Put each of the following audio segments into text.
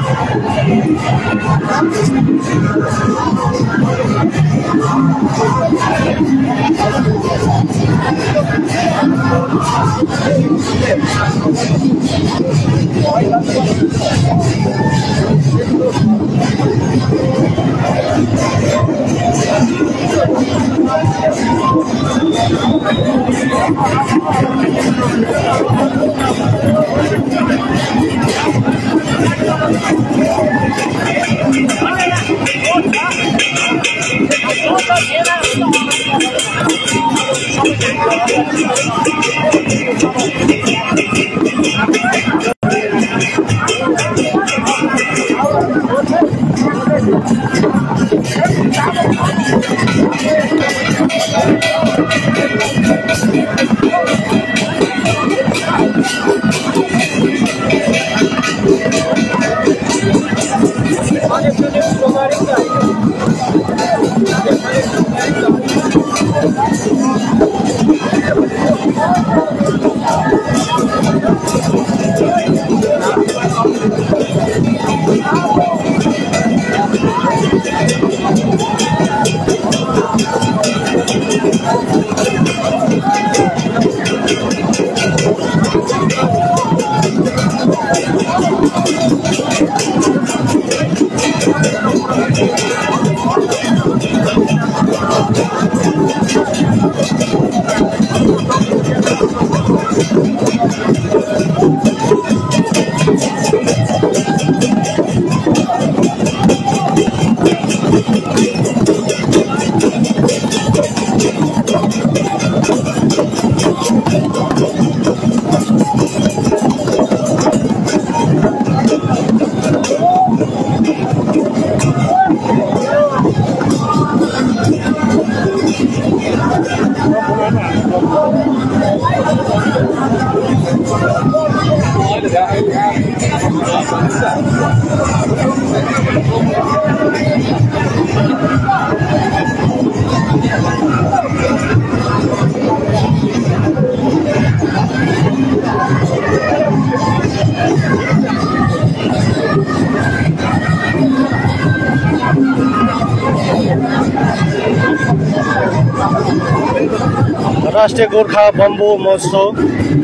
राष्ट्रिय गोर्खा बम्बो महोत्सव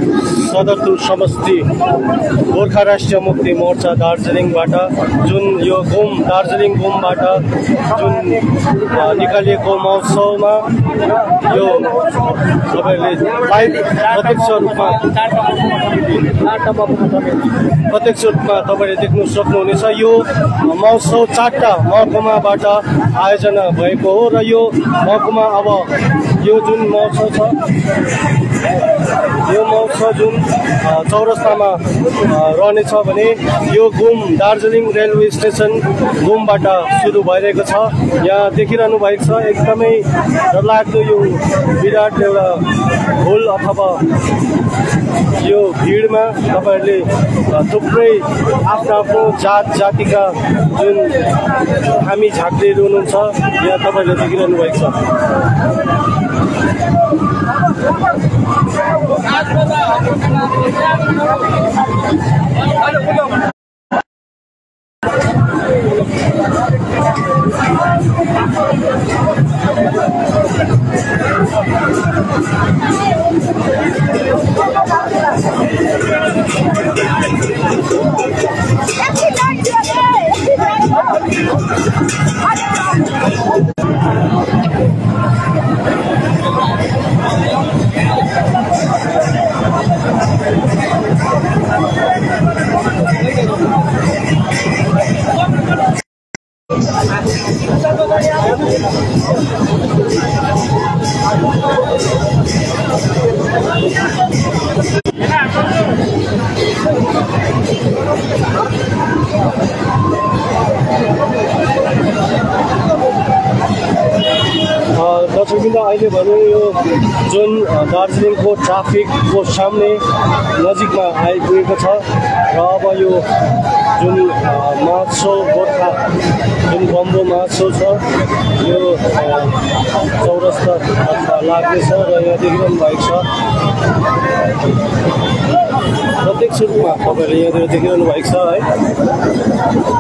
सदरपुर समष्टि गोर्खा राष्ट्रिय मुक्ति मोर्चा दार्जिलिङबाट जुन यो दार्जिलिङ घुमबाट जुन निकालिएको महोत्सवमा यो तपाईले प्रत्यक्ष रूपमा तपाईले देख्न सक्नुहुनेछ। यो महोत्सव 4टा महकुमाबाट आयोजना भएको हो र यो महकुमा अब यो जुन महोत्सव छ यो महोत्सव जुन चौरस्तामा रहनेछ भने यो घुम दार्जिलिङ रेलवे स्टेसन घुमबाट सुरु भइरहेको छ। यहाँ देखिरहनु भएको छ एकदमै डरलाग्दो यो विराट एउटा होल अथवा यो भिडमा तपाईहरुले थुप्रै आफ्नो जातिका जुन हामी झाँक्रीहरू हुनुहुन्छ यहाँ तपाईहरुले देखिरहनु भएको छ। अहिले भने यो जुन दार्जिलिङको ट्राफिकको सामने नजिकमा आइपुगेको छ र अब यो जुन महोत्सव गोर्खा जुन बम्बो महोत्सव छ यो चौरस्ता लाग्दैछ र यहाँ देखिरहनु भएको छ। प्रत्यक्ष रूपमा तपाईहरुले यहाँ देखिरहनु भएको छ है।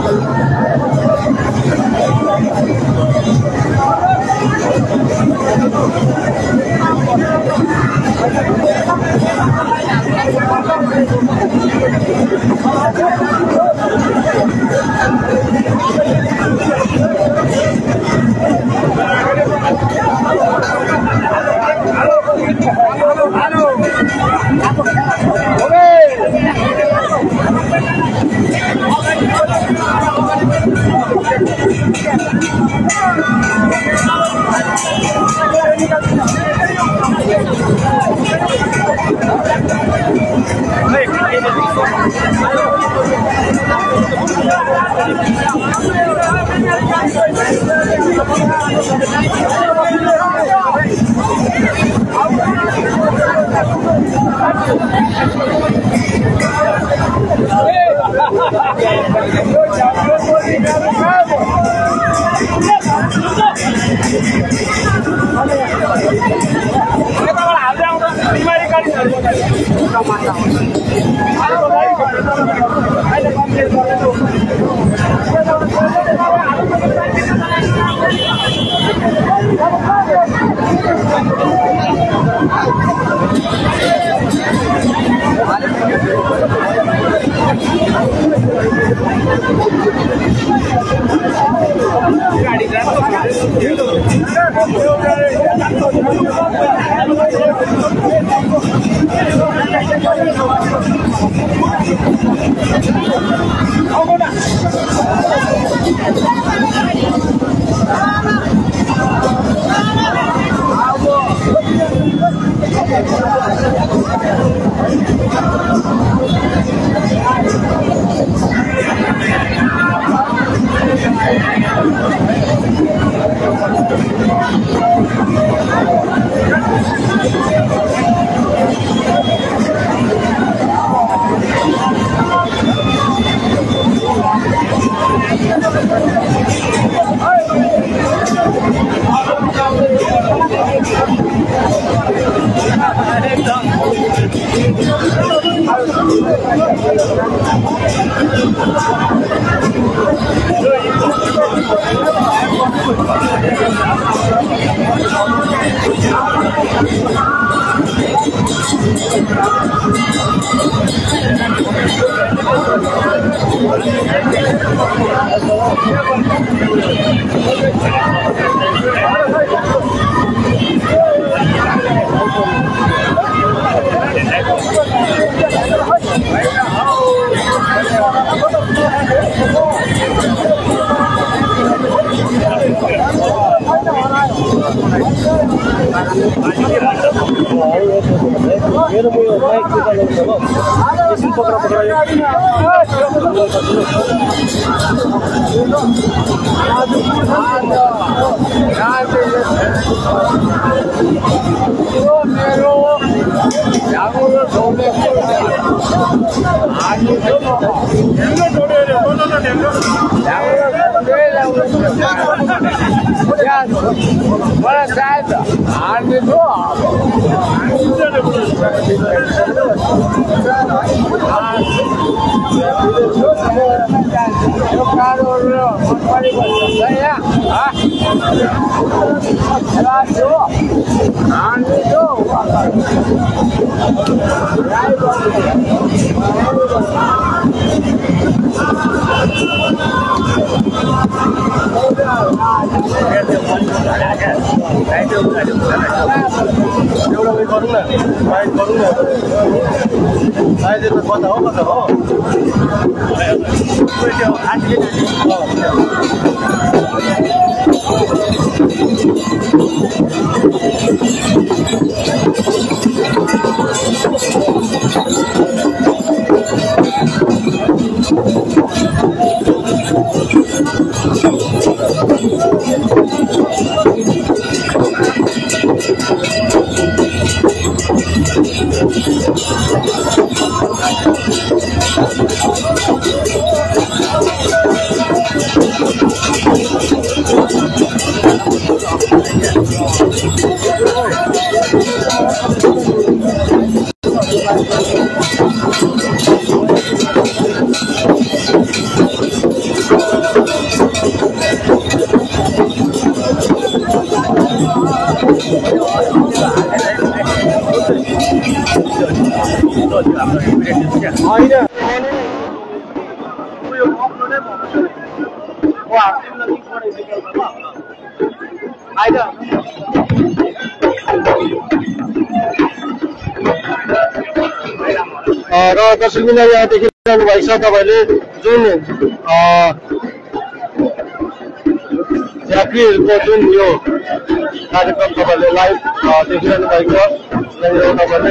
मेरो म यो बाइक चलाउँछु हो यसरी पक्रा र दर्शकबिन यहाँ देखिरहनु भएको छ तपाईले जुन हकीहरूको जुन यो कार्यक्रम तपाईँले लाइभ देखिरहनु भएको छ यहाँनिर तपाईँले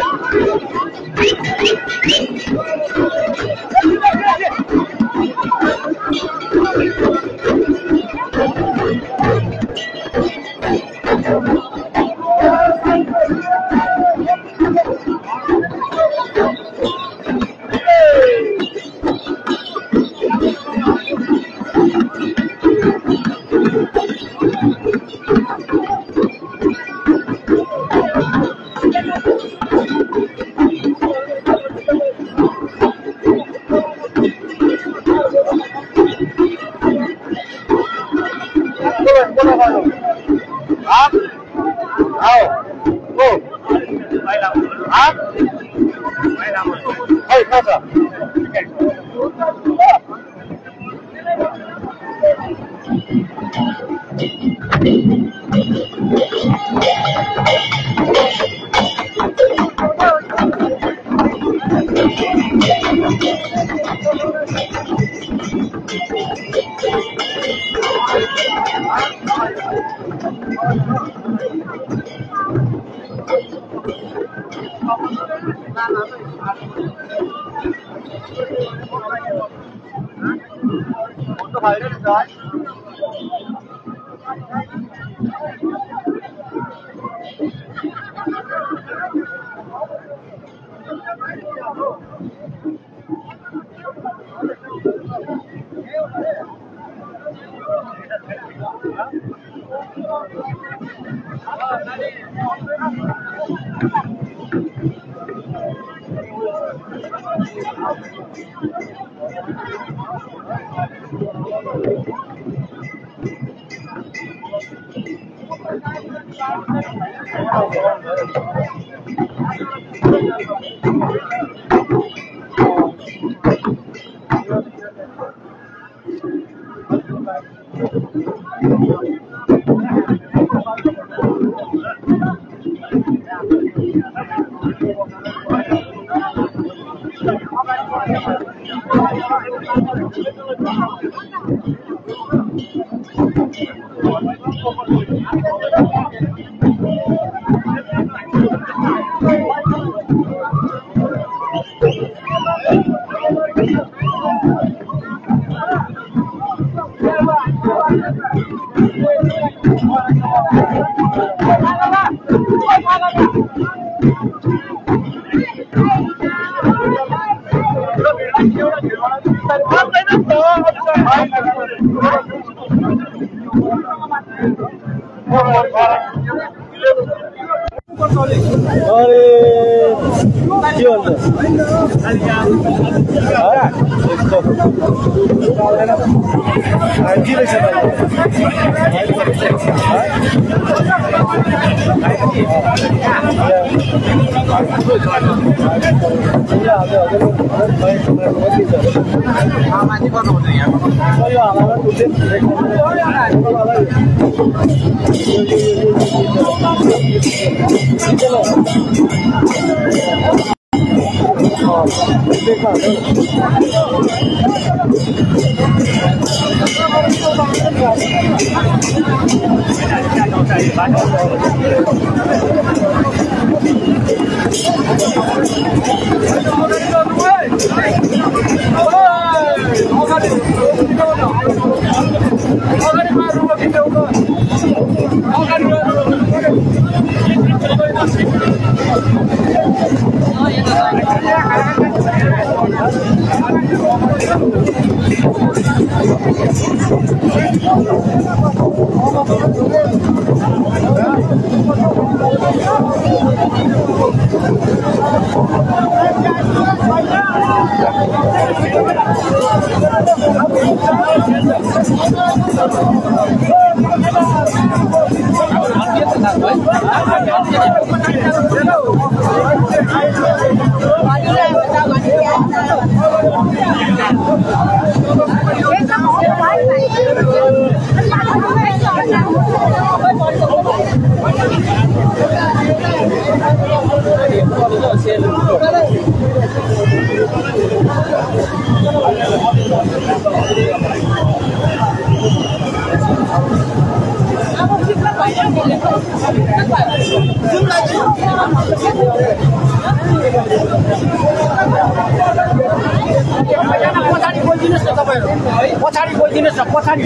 पछाडि बोलिदिनुस् न तपाईहरु पछाडि बोलिदिनुस् न पछाडि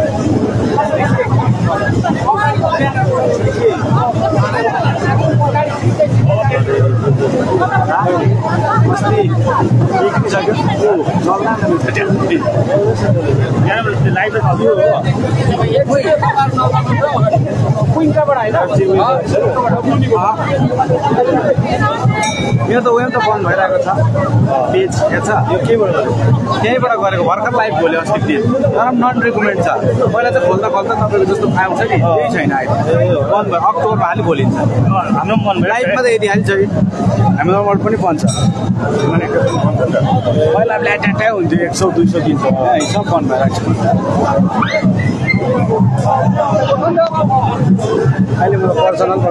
यो त उयो त बन्द भइरहेको छ पेज हेर्छ यो केबाट त्यहीबाट गरेको भर्खर लाइभ खोल्यो अस्ति दिन तर नन रिकमेन्ड छ पहिला चाहिँ खोल्दा तपाईँको जस्तो आउँछ नि त्यही छैन अहिले बन्द भयो अक्टोबरमा हालि खोलिन्छ हाम्रो मन लाइभमा त यदि हालिन्छ हामीबाट पनि बन्छ पहिला ल्याट्याट्याइ हुन्थ्यो 100-200 दिन्छ सब बन्द भइरहेको छ अहिले म पर्सनलबाट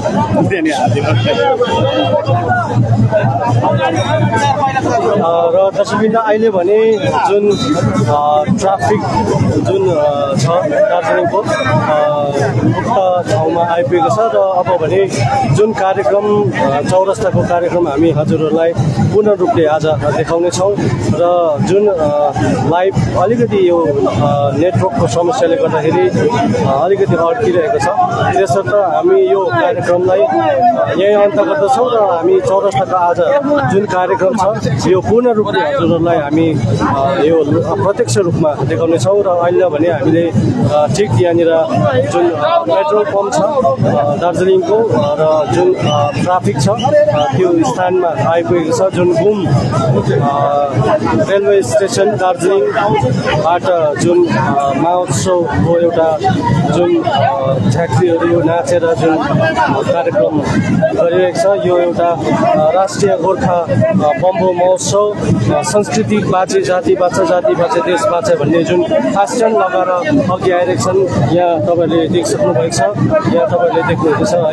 र दर्शकवृन्द अहिले भने जुन ट्राफिक जुन छ दार्जिलिङको उक्त ठाउँमा आइपुगेको छ र अब भने जुन कार्यक्रम चौरस्ताको कार्यक्रम हामी हजुरहरूलाई पूर्ण रूपले आज देखाउनेछौँ र जुन लाइभ अलिकति यो नेटवर्कको समस्याले गर्दाखेरि अलिकति अड्किरहेको छ त्यसर्थ हामी यो कार्यक्रमलाई यही अन्त गर्दछौँ र हामी चौरस्ताको आज जुन कार्यक्रम छ यो पूर्ण रूपले हजुरहरूलाई हामी यो प्रत्यक्ष रूपमा देखाउनेछौँ र अहिले भने हामीले ठिक यहाँनिर जुन पेट्रोल पम्प छ दार्जिलिङको र जुन ट्राफिक छ त्यो स्थानमा आइपुगेको छ जुन घुम रेलवे स्टेसन दार्जिलिङबाट जुन महोत्सवको एउटा जुन ठ्याक्सीहरू नाचेर जुन कार्यक्रम गरिरहेको छ यो एउटा राष्ट्रिय गोर्खा बम्बो महोत्सव संस्कृति बाँचे जाति बाँच्छ जाति बाँचे देश बाँचे भन्ने जुन फास्टन लगाएर अघि आइरहेको छन् यहाँ तपाईँहरूले देखिसक्नु भएको छ यहाँ तपाईँहरूले देख्नुहुँदैछ है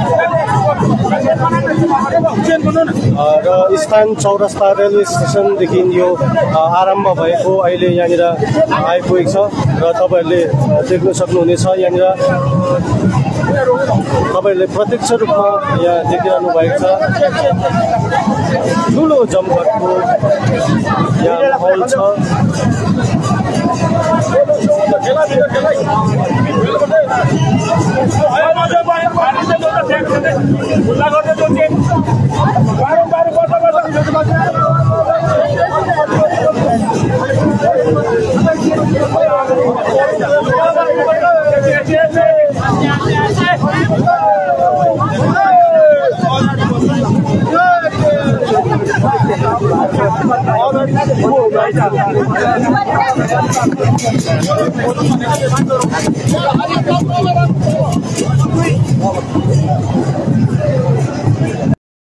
र स्थान चौरस्ता रेलवे स्टेसनदेखि यो आरम्भ भएको अहिले यहाँनिर आइपुगेको छ र तपाईँहरूले देख्न सक्नुहुनेछ यहाँनिर तपाईँहरूले प्रत्यक्ष रूपमा यहाँ देखिरहनु भएको छ ठुलो जमघटको यहाँ माहौल छ